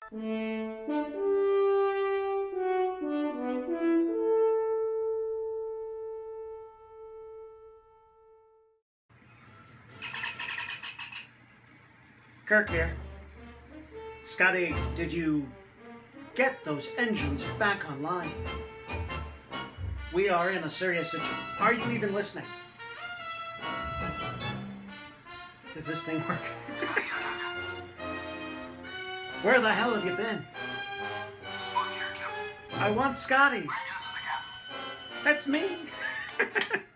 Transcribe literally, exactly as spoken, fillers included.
Kirk here. Scotty, did you get those engines back online? We are in a serious situation. Are you even listening? Does this thing work? Where the hell have you been? Spock here, Captain. I want Scotty. Yes, again. That's me.